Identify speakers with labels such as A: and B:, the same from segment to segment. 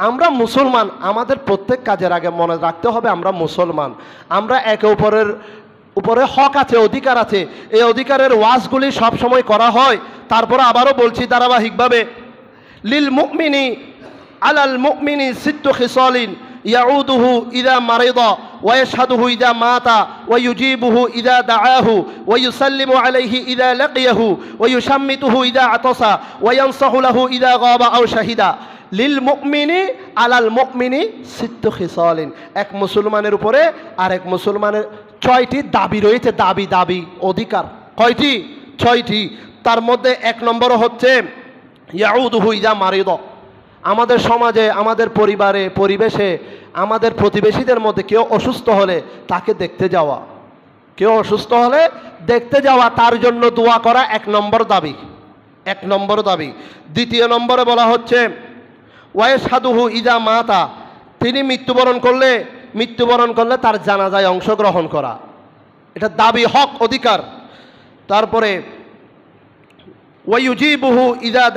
A: আমরা মুসলমান, আমাদের প্রত্যেক কাজের আগে মনে রাখতে হবে আমরা মুসলমান। আমরা একে অপরের উপরে হক আছে, অধিকার আছে। এই অধিকারের ওয়াজগুলি সবসময় করা হয়। তারপরে আবারও বলছি ধারাবাহিকভাবে, লিল মুমিনি আলাল মুমিনি সিত্তু খিসালিন ইয়াউদুহু ইযা মারিদা ওয়া ইয়াশহাদুহু ইযা মাতা ওয়া ইউজিবুহু ইযা দাআহু ওয়া ইউসাল্লিমু আলাইহি ইযা লাকিয়াহু ওয়া ইউশাম্মিতুহু ইযা আতাসা ওয়া ইয়ানসাহু লাহু ইযা গাবা আও শাহিদা। লিল মুমিনি আলাল মুমিনি সিত্তু খিসালিন, এক মুসলমানের উপরে আরেক মুসলমানের 6টি দাবি রয়েছে। দাবি অধিকার কয়টি? 6টি। তার মধ্যে 1 নম্বর হচ্ছে ইয়াউদুহু ইযা মারিদা। আমাদের সমাজে, আমাদের পরিবারে, পরিবেশে, আমাদের প্রতিবেশীদের মধ্যে কেউ অসুস্থ হলে তাকে দেখতে যাওয়া, কেউ অসুস্থ হলে দেখতে যাওয়া, তার জন্য দোয়া করা 1 নম্বর দাবি। 1 নম্বর দাবি। 2 নম্বরে বলা হচ্ছে ওয়াইশহাদুহু ইযা মাতা, তিনি মৃত্যুবরণ করলে তার জানাজায় অংশগ্রহণ করা, এটা দাবি, হক, অধিকার। তারপরে ওয়াইউজিবুহু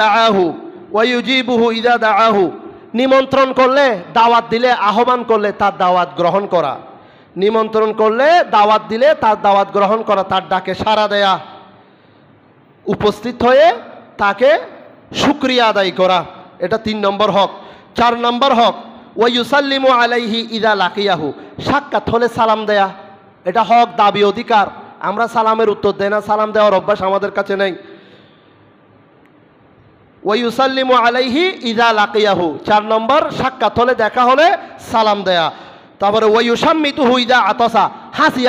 A: ইযা দাআহু, নিমন্ত্রণ করলে, দাওয়াত দিলে, আহ্বান করলে তার দাওয়াত গ্রহণ করা। নিমন্ত্রণ করলে, দাওয়াত দিলে তার দাওয়াত গ্রহণ করা, তার ডাকে সাড়া দেয়া, উপস্থিত হয়ে তাকে শুকরিয়া আদায় করা, এটা 3 নম্বর হক। 4 নম্বর হক ওয়া ইউসাল্লিমু আলাইহি ইযা লাকিয়াহু, সাক্ষাৎ হলে সালাম দেয়া, এটা হক, দাবি, অধিকার। আমরা সালামের উত্তর দেই না, সালাম দেওয়ার অভ্যাস আমাদের কাছে নেই। ওয়া ইউসাল্লিমু আলাইহি ইযা লাকিয়াহু, 4 নম্বর সাক্ষাৎ হলে, দেখা হলে সালাম দেয়া। তারপরে ওয়া ইউশাম্মিতুহু ইযা আতাসা, হাসি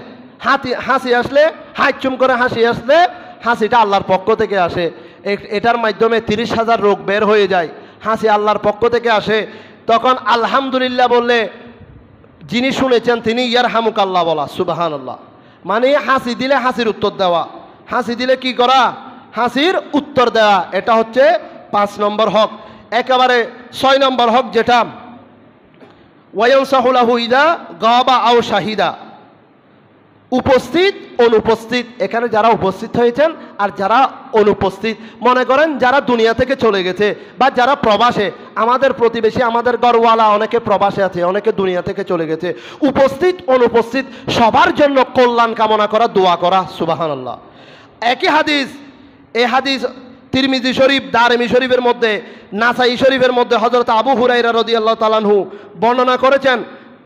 A: আসলে হাইচুম করে হাসি আসলে, হাসিটা আল্লাহর পক্ষ থেকে আসে। এটার মাধ্যমে 30,000 রোগ বের হয়ে যায়। হাসি আল্লাহর পক্ষ থেকে আসে। তখন আলহামদুলিল্লাহ বললে যিনি শুনেছেন তিনি ইয়ারহামুকাল্লাহ বলা, সুবহানাল্লাহ। মানে হাসি দিলে হাসির উত্তর দেওয়া, হাসি দিলে কি করা? হাসির উত্তর দেওয়া, এটা হচ্ছে 5 নম্বর হক। একেবারে 6 নম্বর হক যেটা ওয়ায়ানসাহু লাহু ইযা গাবা আও শাহিদা, উপস্থিত অনুপস্থিত, এখানে যারা উপস্থিত হয়েছেন আর যারা অনুপস্থিত, মনে করেন যারা দুনিয়া থেকে চলে গেছে বা যারা প্রবাসে, আমাদের প্রতিবেশী, আমাদের ঘরওয়ালা অনেকে প্রবাসে আছে, অনেকে দুনিয়া থেকে চলে গেছে, উপস্থিত অনুপস্থিত সবার জন্য কল্যাণ কামনা করা, দোয়া করা, সুবহানাল্লাহ। একই হাদিস, এই হাদিস তিরমিজি শরীফ, দারমি শরীফের মধ্যে, নাসাই শরীফের মধ্যে হযরত আবু হুরায়রা রাদিয়াল্লাহু তাআলা আনহু বর্ণনা করেছেন।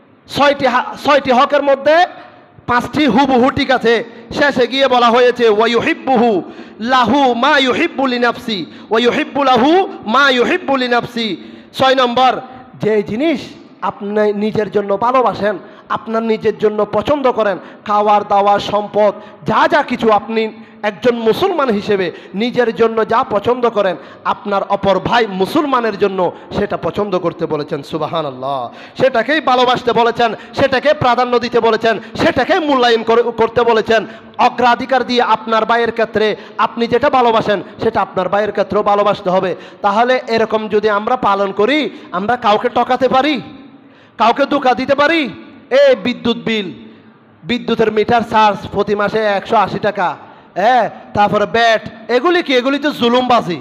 A: 6টি হকের মধ্যে 5টি হুবহু ঠিক আছে, শেষে গিয়ে বলা হয়েছে ওয়া ইউহিব্বুহু লাহু মা ইউহিব্বু লিনাফসি ওয়া ইউহিব্বু লাহু মা ইউহিব্বু লিনাফসি। 6 নম্বর, যে জিনিস আপনি নিজের জন্য ভালোবাসেন, আপনার নিজের জন্য পছন্দ করেন, খাওয়ার দাওয়ার, সম্পদ, যা কিছু আপনি একজন মুসলমান হিসেবে নিজের জন্য যা পছন্দ করেন, আপনার অপর ভাই মুসলমানের জন্য সেটা পছন্দ করতে বলেছেন, সুবহানাল্লাহ। সেটাকেই ভালোবাসতে বলেছেন, সেটাকে প্রাধান্য দিতে বলেছেন, সেটাকে মূল্যায়ন করতে বলেছেন। অগ্রাধিকার দিয়ে আপনার ভাইয়ের ক্ষেত্রে আপনি যেটা ভালোবাসেন সেটা আপনার ভাইয়ের ক্ষেত্রেও ভালোবাসতে হবে। তাহলে এরকম যদি আমরা পালন করি, আমরা কাউকে ঠকাতে পারি, কাউকে ধোঁকা দিতে পারি। এই বিদ্যুৎ বিল, বিদ্যুতের মিটার চার্জ প্রতি মাসে 180 টাকা, তারপরে ব্যাট, এগুলি কি? এগুলি তো জুলুমবাজি।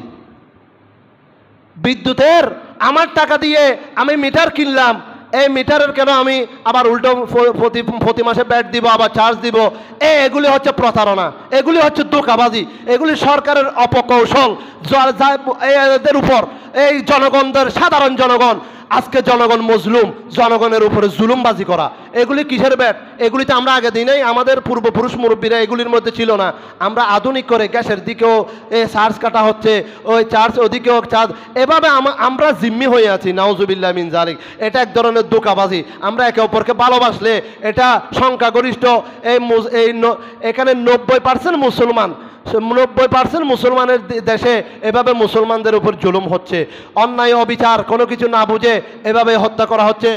A: বিদ্যুতের আমার টাকা দিয়ে আমি মিটার কিনলাম, এই মিটারের কেন আমি আবার উল্টো প্রতি মাসে ব্যাট দিব, আবার চার্জ দিব? এগুলি হচ্ছে প্রতারণা, এগুলি হচ্ছে ধোঁকাবাজি, এগুলি সরকারের অপকৌশল এদের উপর। এই জনগণদের, সাধারণ জনগণ, আজকে জনগণ মজলুম, জনগণের উপরে জুলুমবাজি করা, এগুলি কিসের ব্যাট? এগুলিতে আমরা আগে দিই নাই, আমাদের পূর্বপুরুষ মুরব্বীরা এগুলির মধ্যে ছিল না। আমরা আধুনিক করে গ্যাসের দিকেও চার্জ কাটা হচ্ছে, ওই চার্জ ওদিকেও চার্জ, এভাবে আমরা জিম্মি হয়ে আছি, নাউজুবিল্লাহ মিন জালিক। এটা এক ধরনের ধোঁকাবাজি। আমরা একে অপরকে ভালোবাসলে, এটা সংখ্যাগরিষ্ঠ এখানে 90% মুসলমান, 90% মুসলমানের দেশে এভাবে মুসলমানদের উপর জুলুম হচ্ছে, অন্যায় অবিচার, কোনো কিছু না বুঝে এভাবে হত্যা করা হচ্ছে।